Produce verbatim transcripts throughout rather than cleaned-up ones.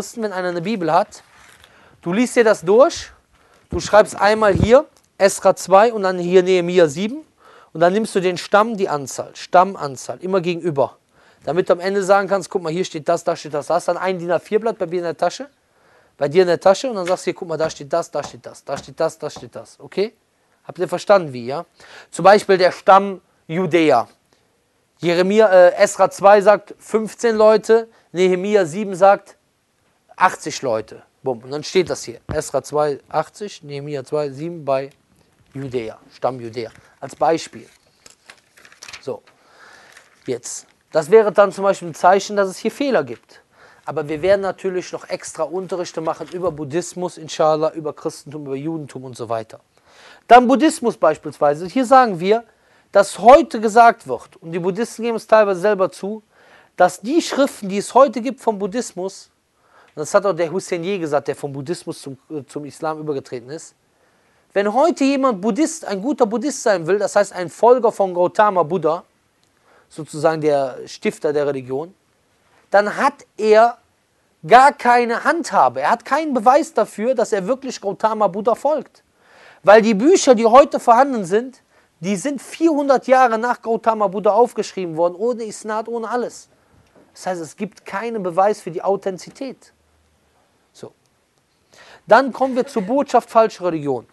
Wenn einer eine Bibel hat, du liest dir das durch, du schreibst einmal hier Esra zwei und dann hier Nehemia sieben und dann nimmst du den Stamm, die Anzahl, Stammanzahl, immer gegenüber. Damit du am Ende sagen kannst, guck mal, hier steht das, da steht das. Da hast dann ein D I N A vier Blatt bei dir in der Tasche, bei dir in der Tasche und dann sagst du hier, guck mal, da steht das, da steht das, da steht das, da steht das. Okay? Habt ihr verstanden, wie, ja? Zum Beispiel der Stamm Judäa. Jeremia, äh, Esra zwei sagt fünfzehn Leute, Nehemia sieben sagt achtzig Leute. Bumm. Und dann steht das hier. Esra zwei, achtzig, Nehemia zwei, sieben bei Judäa, Stamm Judäa. Als Beispiel. So, jetzt. Das wäre dann zum Beispiel ein Zeichen, dass es hier Fehler gibt. Aber wir werden natürlich noch extra Unterrichte machen über Buddhismus, inshallah, über Christentum, über Judentum und so weiter. Dann Buddhismus beispielsweise. Hier sagen wir, dass heute gesagt wird, und die Buddhisten geben es teilweise selber zu, dass die Schriften, die es heute gibt vom Buddhismus, und das hat auch der Husseinier gesagt, der vom Buddhismus zum, zum Islam übergetreten ist, wenn heute jemand Buddhist, ein guter Buddhist sein will, das heißt ein Folger von Gautama Buddha, sozusagen der Stifter der Religion, dann hat er gar keine Handhabe, er hat keinen Beweis dafür, dass er wirklich Gautama Buddha folgt. Weil die Bücher, die heute vorhanden sind, die sind vierhundert Jahre nach Gautama Buddha aufgeschrieben worden, ohne Isnad, ohne alles. Das heißt, es gibt keinen Beweis für die Authentizität. So. Dann kommen wir zur Botschaft falscher Religion.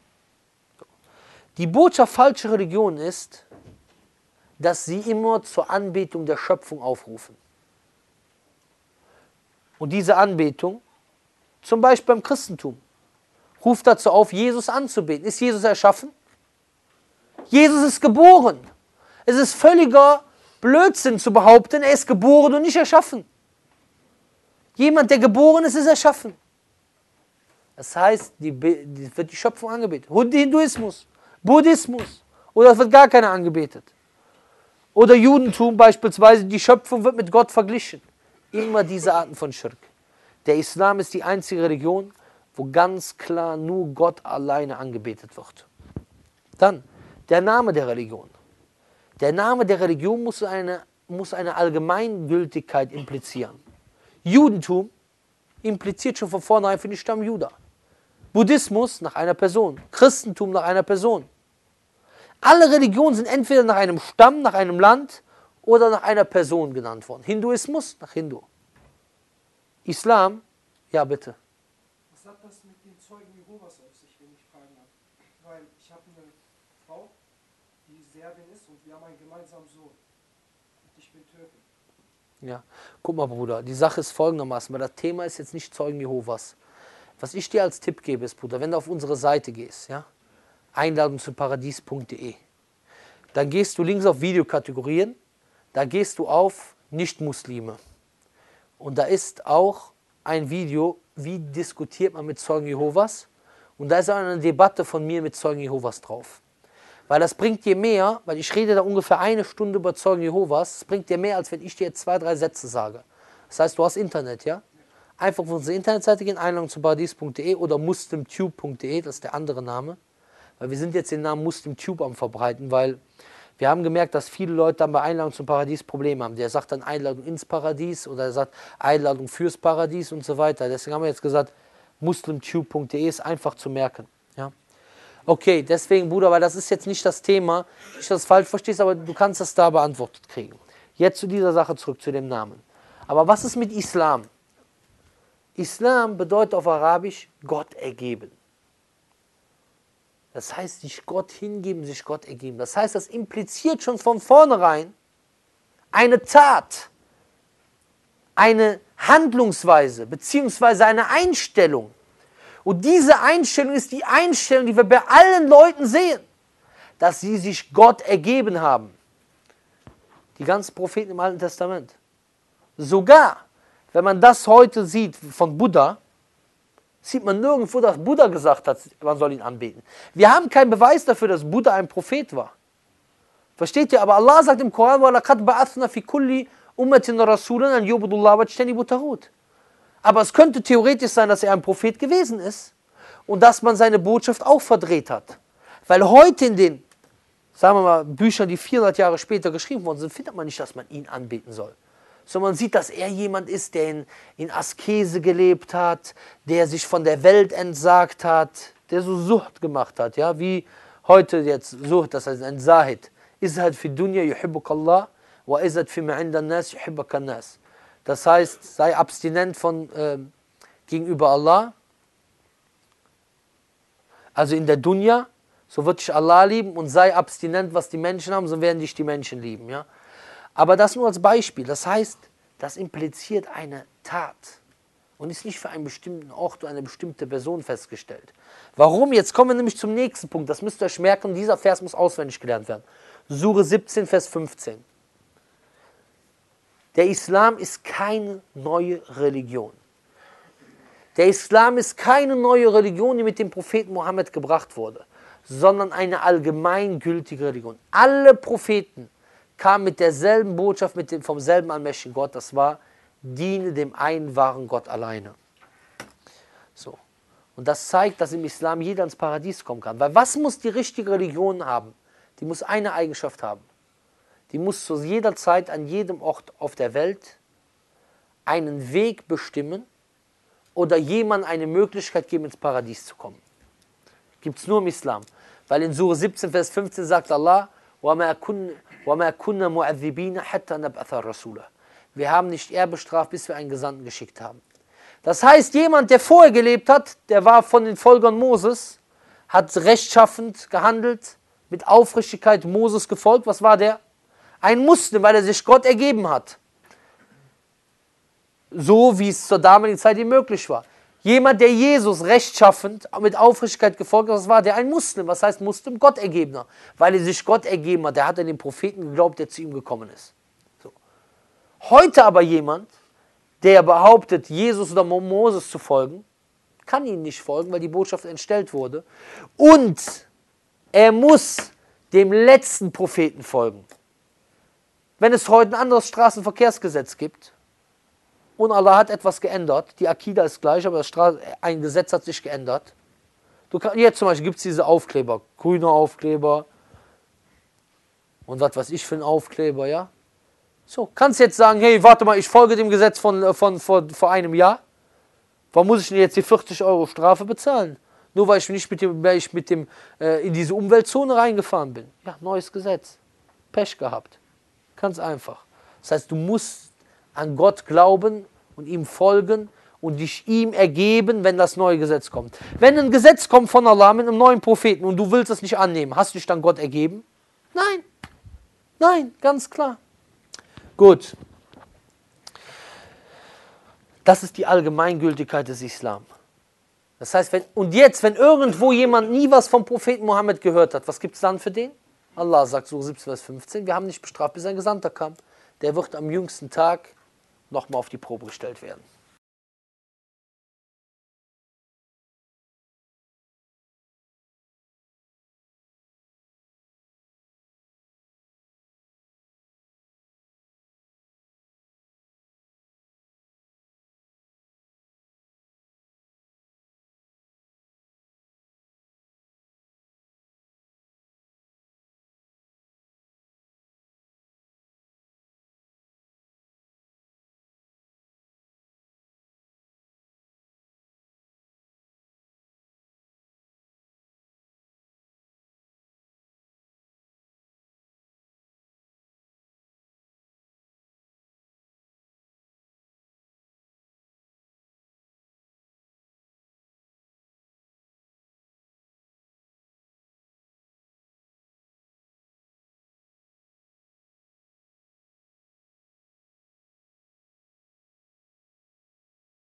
Die Botschaft falscher Religion ist, dass sie immer zur Anbetung der Schöpfung aufrufen. Und diese Anbetung, zum Beispiel beim Christentum, ruft dazu auf, Jesus anzubeten. Ist Jesus erschaffen? Jesus ist geboren. Es ist völliger Blödsinn zu behaupten, er ist geboren und nicht erschaffen. Jemand, der geboren ist, ist erschaffen. Das heißt, die, die wird die Schöpfung angebetet. Hinduismus, Buddhismus, oder es wird gar keiner angebetet. Oder Judentum beispielsweise, die Schöpfung wird mit Gott verglichen. Immer diese Arten von Schirk. Der Islam ist die einzige Religion, wo ganz klar nur Gott alleine angebetet wird. Dann der Name der Religion. Der Name der Religion muss eine, muss eine Allgemeingültigkeit implizieren. Judentum impliziert schon von vornherein für den Stamm Juda. Buddhismus nach einer Person. Christentum nach einer Person. Alle Religionen sind entweder nach einem Stamm, nach einem Land oder nach einer Person genannt worden. Hinduismus nach Hindu. Islam, ja bitte. Was hat das mit den Zeugen Jehovas auf sich, wenn ich fragen darf? Weil ich habe eine Frau, die Serbin ist und wir haben einen gemeinsamen Sohn. Und ich bin Türkin. Ja, guck mal Bruder, die Sache ist folgendermaßen, weil das Thema ist jetzt nicht Zeugen Jehovas. Was ich dir als Tipp gebe ist, Bruder, wenn du auf unsere Seite gehst, ja, einladung zu paradies punkt de, dann gehst du links auf Videokategorien, da gehst du auf Nicht-Muslime. Und da ist auch ein Video, wie diskutiert man mit Zeugen Jehovas. Und da ist auch eine Debatte von mir mit Zeugen Jehovas drauf. Weil das bringt dir mehr, weil ich rede da ungefähr eine Stunde über Zeugen Jehovas, das bringt dir mehr, als wenn ich dir jetzt zwei, drei Sätze sage. Das heißt, du hast Internet, ja? Einfach auf unsere Internetseite gehen, einladung zu paradies punkt de oder muslimtube punkt de, das ist der andere Name. Weil wir sind jetzt den Namen MuslimTube am verbreiten, weil wir haben gemerkt, dass viele Leute dann bei Einladung zum Paradies Probleme haben. Der sagt dann Einladung ins Paradies oder er sagt Einladung fürs Paradies und so weiter. Deswegen haben wir jetzt gesagt, muslimtube punkt de ist einfach zu merken. Ja? Okay, deswegen Bruder, weil das ist jetzt nicht das Thema, nicht, dass du das falsch verstehst, aber du kannst das da beantwortet kriegen. Jetzt zu dieser Sache zurück, zu dem Namen. Aber was ist mit Islam? Islam bedeutet auf Arabisch Gott ergeben. Das heißt, sich Gott hingeben, sich Gott ergeben. Das heißt, das impliziert schon von vornherein eine Tat, eine Handlungsweise, beziehungsweise eine Einstellung. Und diese Einstellung ist die Einstellung, die wir bei allen Leuten sehen, dass sie sich Gott ergeben haben. Die ganzen Propheten im Alten Testament. Sogar, wenn man das heute sieht von Buddha, sieht man nirgendwo, dass Buddha gesagt hat, man soll ihn anbeten. Wir haben keinen Beweis dafür, dass Buddha ein Prophet war. Versteht ihr? Aber Allah sagt im Koran, وَلَقَدْ بَعَثْنَا فِي كُلِّ أُمَّةٍ رَسُولًا أَنْ يُعْبُدُوا اللَّهَ وَاجْتَنِبُوا الطَّاغُوتَ. Aber es könnte theoretisch sein, dass er ein Prophet gewesen ist und dass man seine Botschaft auch verdreht hat. Weil heute in den, sagen wir mal, Büchern, die vierhundert Jahre später geschrieben worden sind, findet man nicht, dass man ihn anbeten soll. sondern man sieht, dass er jemand ist, der in, in Askese gelebt hat, der sich von der Welt entsagt hat, der so Sucht gemacht hat, ja, wie heute jetzt Sucht, das heißt ein Zahid. Izhad fi dunya yuhibbukallah wa izhad fi ma inda nas yuhibbukan nas. Das heißt, sei abstinent von äh, gegenüber Allah, also in der Dunya, so wird dich Allah lieben, und sei abstinent, was die Menschen haben, so werden dich die Menschen lieben. Ja? Aber das nur als Beispiel. Das heißt, das impliziert eine Tat und ist nicht für einen bestimmten Ort oder eine bestimmte Person festgestellt. Warum? Jetzt kommen wir nämlich zum nächsten Punkt. Das müsst ihr euch merken, dieser Vers muss auswendig gelernt werden. Sure siebzehn, Vers fünfzehn. Der Islam ist keine neue Religion. Der Islam ist keine neue Religion, die mit dem Propheten Mohammed gebracht wurde, sondern eine allgemeingültige Religion. Alle Propheten kamen mit derselben Botschaft, mit dem, vom selben allmächtigen Gott. Das war, diene dem einen wahren Gott alleine. So. Und das zeigt, dass im Islam jeder ins Paradies kommen kann. Weil was muss die richtige Religion haben? Die muss eine Eigenschaft haben. Die muss zu jeder Zeit an jedem Ort auf der Welt einen Weg bestimmen oder jemandem eine Möglichkeit geben, ins Paradies zu kommen. Gibt es nur im Islam. Weil in Sure siebzehn, Vers fünfzehn sagt Allah, وَمَا كُنَّا مُعَذِّبِينَ حَتَّى نَبْعَثَ رَسُولًا. Wir haben nicht er bestraft, bis wir einen Gesandten geschickt haben. Das heißt, jemand, der vorher gelebt hat, der war von den Folgern Moses, hat rechtschaffend gehandelt, mit Aufrichtigkeit Moses gefolgt. Was war der? Ein Muslim, weil er sich Gott ergeben hat. So wie es zur damaligen Zeit ihm möglich war. Jemand, der Jesus rechtschaffend mit Aufrichtigkeit gefolgt hat, was war der? Ein Muslim. Was heißt Muslim? Gottergebener. Weil er sich Gott ergeben hat. Der hat an den Propheten geglaubt, der zu ihm gekommen ist. So. Heute aber jemand, der behauptet, Jesus oder Moses zu folgen, kann ihnen nicht folgen, weil die Botschaft entstellt wurde. Und er muss dem letzten Propheten folgen. Wenn es heute ein anderes Straßenverkehrsgesetz gibt, und Allah hat etwas geändert, die Akida ist gleich, aber das Stra ein Gesetz hat sich geändert. Du kann, jetzt zum Beispiel gibt es diese Aufkleber, grüne Aufkleber und was weiß ich für ein Aufkleber, ja. So, kannst jetzt sagen, hey, warte mal, ich folge dem Gesetz von, von, von vor einem Jahr. Warum muss ich denn jetzt die vierzig Euro Strafe bezahlen? Nur weil ich nicht mit dem, weil ich mit dem äh, in diese Umweltzone reingefahren bin. Ja, neues Gesetz. Pech gehabt. Ganz einfach. Das heißt, du musst an Gott glauben und ihm folgen und dich ihm ergeben, wenn das neue Gesetz kommt. Wenn ein Gesetz kommt von Allah mit einem neuen Propheten und du willst es nicht annehmen, hast du dich dann Gott ergeben? Nein. Nein, ganz klar. Gut. Das ist die Allgemeingültigkeit des Islam. Das heißt, wenn, und jetzt, wenn irgendwo jemand nie was vom Propheten Mohammed gehört hat, was gibt es dann für den? Allah sagt so siebzehn, Vers fünfzehn, wir haben nicht bestraft, bis ein Gesandter kam. Der wird am jüngsten Tag nochmal auf die Probe gestellt werden.